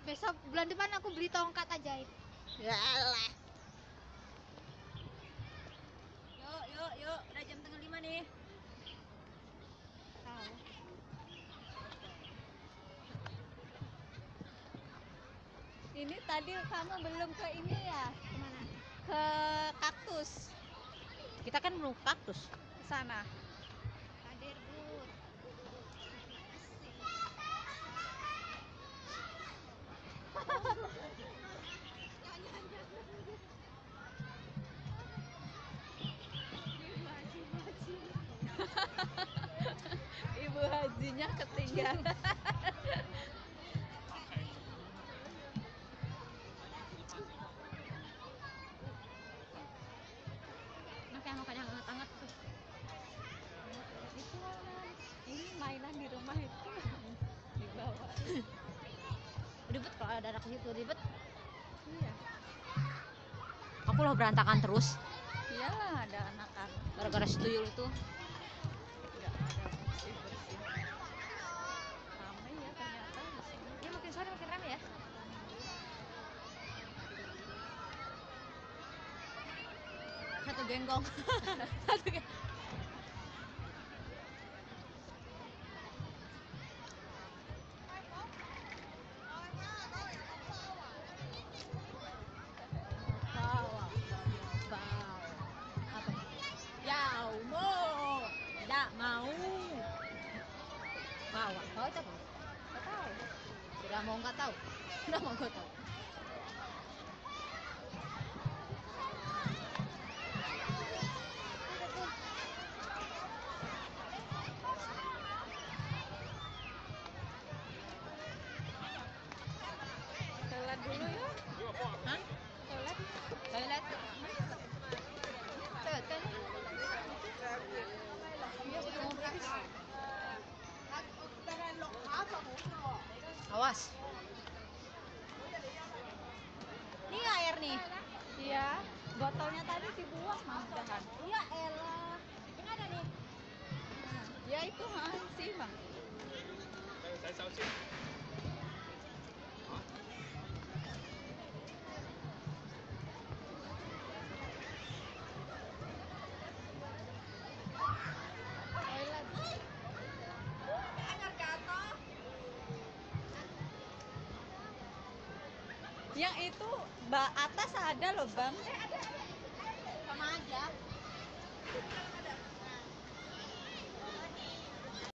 Besok bulan depan aku beli tongkat ajaib. Yalah. Yuk, udah jam 4:30 nih. Tahu. Ini tadi kamu belum ke ini ya? Kemana? Ke kaktus. Kita kan belum kaktus. Ke sana. Hadir Bud. Ibu hajinya ketinggalan. Nah, kayak mukanya hangat-hangat tuh. Itu ini mainan di rumah itu dibawa. Ribet kalau ada anak situ, ribet. Iya. Aku loh berantakan terus Iyalah ada anak-anak. gara-gara si tuyul itu. Enggak ada bersih-bersih. Ramai ya ternyata di sini. Ya makin sore makin rame ya. Satu genggong. Satu genggong. Bawa. Apa? Yau mau. Tidak mau. Bawa. Bawa itu apa? Enggak tahu. Sudah mau nggak tahu. Sudah mau nggak tahu. Toilet dulu ya. Hah? Toilet. Toilet. Tuh, kan. Iya, mau gratis. Awas. Ini air nih. Iya, botolnya tadi dibuang malahan. Iya, elah. Ini ada nih. Ya itu sih, Bang. Toilet. Yang itu atas ada loh, Bang. Sama aja.